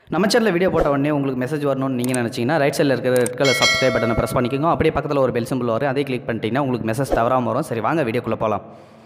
நம்ம சேனலில் வீடியோ போட்ட உடனே உங்களுக்கு மெசேஜ் வரணும்னு நீங்கள் நினச்சிங்கன்னா ரைட் சைடில் இருக்கிற ரெட் கலர் சப்ஸ்கிரைப் பட்டனை ப்ரெஸ் பண்ணிக்கோங்க. அப்படியே பக்கத்தில் ஒரு பெல் சிம்பிள் வரும், அதே கிளிக் பண்ணிட்டீங்கன்னா உங்களுக்கு மெசேஜ் தவறாமல் வரும். சரி வாங்க வீடியோக்குள்ளே போகலாம்.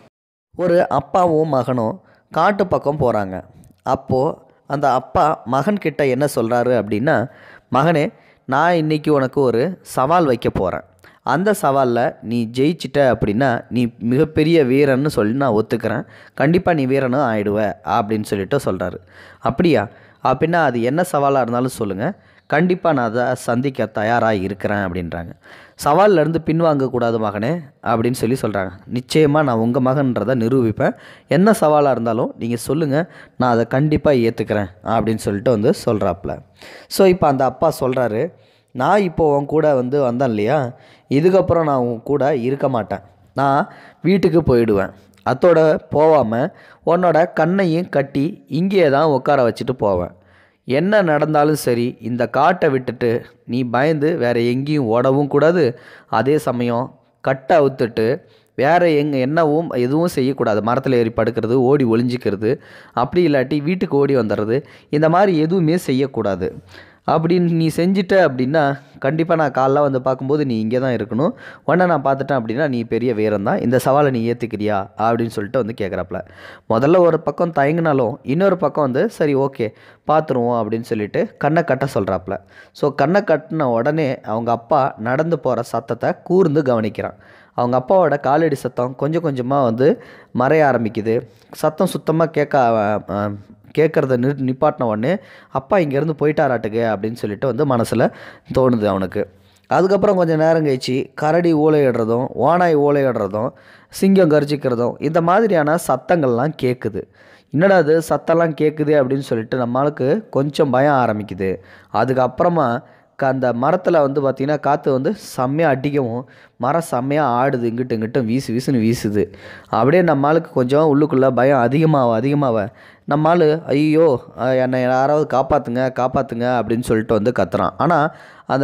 ஒரு அப்பாவும் மகனும் காட்டு பக்கம் போகிறாங்க. அப்போது அந்த அப்பா மகன்கிட்ட என்ன சொல்கிறாரு அப்படின்னா, மகனே, நான் இன்றைக்கி உனக்கு ஒரு சவால் வைக்க போகிறேன். அந்த சவாலில் நீ ஜெயிச்சிட்ட அப்படின்னா நீ மிகப்பெரிய வீரன்னு சொல்லி நான் ஒத்துக்கிறேன். கண்டிப்பாக நீ வீரனும் ஆயிடுவ அப்படின்னு சொல்லிட்டு சொல்கிறாரு. அப்படியா? அப்படின்னா அது என்ன சவாலாக இருந்தாலும் சொல்லுங்கள், கண்டிப்பாக நான் அதை சந்திக்க தயாராக இருக்கிறேன் அப்படின்றாங்க. சவாலிலேருந்து பின்வாங்கக்கூடாது மகனே அப்படின்னு சொல்லி சொல்கிறாங்க. நிச்சயமாக நான் உங்கள் மகன்றதை நிரூபிப்பேன். என்ன சவாலாக இருந்தாலும் நீங்கள் சொல்லுங்கள், நான் அதை கண்டிப்பாக ஏற்றுக்கிறேன் அப்படின்னு சொல்லிட்டு சொல்கிறாப்புல. ஸோ இப்போ அந்த அப்பா சொல்கிறாரு, நான் இப்போ உன் கூட வந்தேன் இல்லையா, இதுக்கப்புறம் நான் உன் கூட இருக்க மாட்டேன். நான் வீட்டுக்கு போயிடுவேன். அதோட போகாமல் உன்னோட கண்ணையும் கட்டி இங்கேயே தான் உட்கார வச்சுட்டு போவேன். என்ன நடந்தாலும் சரி, இந்த காட்டை விட்டுட்டு நீ பயந்து வேறு எங்கேயும் ஓடவும் கூடாது. அதே சமயம் கட்டை அவுத்துட்டு வேறு என்னவும் எதுவும் செய்யக்கூடாது. மரத்தில் ஏறி படுக்கிறது, ஓடி ஒளிஞ்சிக்கிறது, அப்படி இல்லாட்டி வீட்டுக்கு ஓடி வந்துடுறது, இந்த மாதிரி எதுவுமே செய்யக்கூடாது. அப்படின்னு நீ செஞ்சிட்ட அப்படின்னா கண்டிப்பாக நான் காலைல பார்க்கும்போது நீ இங்கே தான் இருக்கணும். உடனே நான் பார்த்துட்டேன் அப்படின்னா நீ பெரிய வீரம் தான். இந்த சவாலை நீ ஏற்றுக்கிறியா அப்படின்னு சொல்லிட்டு கேட்குறாப்புல. முதல்ல ஒரு பக்கம் தயங்கினாலும் இன்னொரு பக்கம் சரி ஓகே பார்த்துருவோம் அப்படின்னு சொல்லிட்டு கண்ணை கட்ட சொல்கிறாப்புல. ஸோ கண்ணை கட்டின உடனே அவங்க அப்பா நடந்து போகிற சத்தத்தை கூர்ந்து கவனிக்கிறான். அவங்க அப்பாவோட காலடி சத்தம் கொஞ்சம் கொஞ்சமாக மறைய ஆரம்பிக்குது. சத்தம் சுத்தமாக கேட்குறத நிப்பாட்டின உடனே அப்பா இங்கேருந்து போயிட்டாராட்டுக்கு அப்படின்னு சொல்லிட்டு மனசில் தோணுது அவனுக்கு. அதுக்கப்புறம் கொஞ்சம் நேரம் கழிச்சு கரடி ஊளையிடுறதும், ஓனாய் ஊளையிடுறதும், சிங்கம் கர்ஜிக்கிறதும், இந்த மாதிரியான சத்தங்கள்லாம் கேட்குது. என்னடா அது சத்தம்லாம் கேட்குது அப்படின்னு சொல்லிட்டு நம்மளுக்கு கொஞ்சம் பயம் ஆரம்பிக்குது. அதுக்கப்புறமா அந்த மரத்தில் பார்த்திங்கன்னா காற்று செம்மையாக அடிக்கவும் மரம் செம்மையாக ஆடுது, இங்கிட்டு இங்கிட்டும் வீசுன்னு வீசுது. அப்படியே நம்மளுக்கு கொஞ்சம் உள்ளுக்குள்ளே பயம் அதிகமாக நம்மால் ஐயோ என்னை யாராவது காப்பாற்றுங்க அப்படின்னு சொல்லிட்டு கத்துறான். ஆனால் அந்த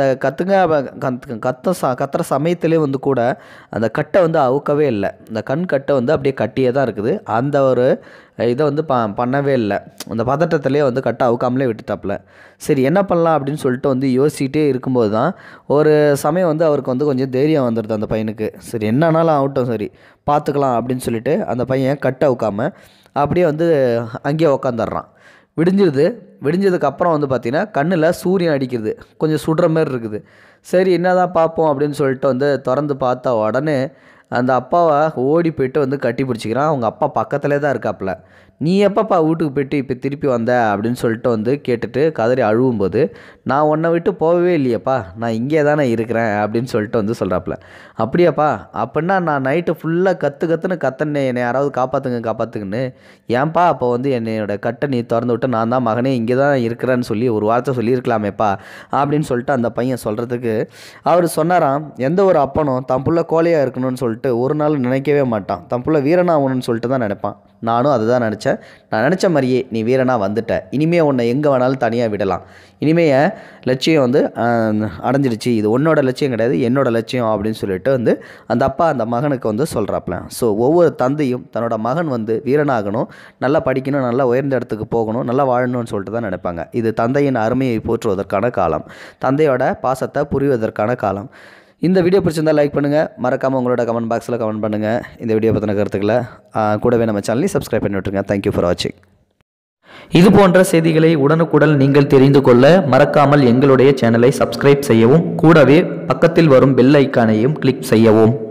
கத்துற சமயத்திலே கூட அந்த கட்டை அவுக்கவே இல்லை. அந்த கண் கட்டை அப்படியே கட்டியே தான் இருக்குது. அந்த ஒரு இதை பண்ணவே இல்லை. அந்த பதட்டத்திலே கட்டை அவுக்காமலே விட்டுட்டாப்புல. சரி என்ன பண்ணலாம் அப்படின்னு சொல்லிட்டு யோசிச்சுட்டே இருக்கும்போது தான் ஒரு சமயம் அவருக்கு கொஞ்சம் தைரியம் வந்துடுது அந்த பையனுக்கு. சரி என்னன்னாலும் ஆகட்டும், சரி பார்த்துக்கலாம் அப்படின்னு சொல்லிட்டு அந்த பையன் கட்டை அவுக்காமல் அப்படியே அங்கேயே உக்காந்துடுறான். விடிஞ்சதுக்கப்புறம் பார்த்திங்கன்னா கண்ணில் சூரியன் அடிக்கிறது, கொஞ்சம் சுடுற மாதிரி இருக்குது. சரி என்னதான் பார்ப்போம் அப்படின்னு சொல்லிட்டு திறந்து பார்த்தா உடனே அந்த அப்பாவை ஓடி போய்ட்டு கட்டி பிடிச்சிக்கிறான். அவங்க அப்பா பக்கத்துலேயே தான் இருக்காப்புல. நீ எப்பப்பா வீட்டுக்கு போய்ட்டு இப்போ திருப்பி வந்த அப்படின்னு சொல்லிட்டு கேட்டுட்டு கதறி அழுவும்போது, நான் உன்னை விட்டு போகவே இல்லையப்பா, நான் இங்கே தானே இருக்கிறேன் அப்படின்னு சொல்லிட்டு சொல்கிறாப்புல. அப்படியாப்பா, அப்படின்னா நான் நைட்டு ஃபுல்லாக கத்துனே என்னை யாராவது காப்பாற்றுங்கன்னு. ஏன்பா அப்போ என்னோட கட்டை நீ திறந்து விட்டு நான் தான் மகனே இங்கே தான் இருக்கிறேன்னு சொல்லி ஒரு வார்த்தை சொல்லியிருக்கலாமேப்பா அப்படின்னு சொல்லிட்டு அந்த பையன் சொல்கிறதுக்கு அவர் சொன்னாராம், எந்த ஒரு அப்பனும் தன் புள்ள கோழையாக இருக்கணும்னு சொல்லிட்டு ஒரு நாள் நினைக்கவே மாட்டான். தன் புள்ள வீரனாகணும்னு சொல்லிட்டு தான் நினைப்பான். நானும் அதை தான் நினச்சேன். நான் நினச்ச மாதிரியே நீ வீரனாக வந்துட்ட. இனிமேல் உன்னை எங்கே வேணாலும் தனியாக விடலாம். இனிமேல் என் லட்சியம் அடைஞ்சிடுச்சு. இது உன்னோட லட்சியம் கிடையாது, என்னோட லட்சியம் அப்படின்னு சொல்லிட்டு அந்த அப்பா அந்த மகனுக்கு சொல்கிறாப்புல. ஸோ ஒவ்வொரு தந்தையும் தன்னோட மகன் வீரனாகணும், நல்லா படிக்கணும், நல்லா உயர்ந்த இடத்துக்கு போகணும், நல்லா வாழணும்னு சொல்லிட்டு தான் நினைப்பாங்க. இது தந்தையின் அருமையை போற்றுவதற்கான காலம், தந்தையோட பாசத்தை புரிவதற்கான காலம். இந்த வீடியோ பிடிச்சிருந்தால் லைக் பண்ணுங்கள், மறக்காமல் உங்களோட கமெண்ட் பாக்ஸில் கமெண்ட் பண்ணுங்கள். இந்த வீடியோ பற்றின கருத்துக்களை கூடவே நம்ம சேனலையும் சப்ஸ்கிரைப் பண்ணி விட்டுருங்க. தேங்க்யூ ஃபார் வாட்சிங். இது போன்ற செய்திகளை உடனுக்குடன் நீங்கள் தெரிந்து கொள்ள மறக்காமல் எங்களுடைய சேனலை சப்ஸ்கிரைப் செய்யவும், கூடவே பக்கத்தில் வரும் பெல் ஐக்கானையும் கிளிக் செய்யவும்.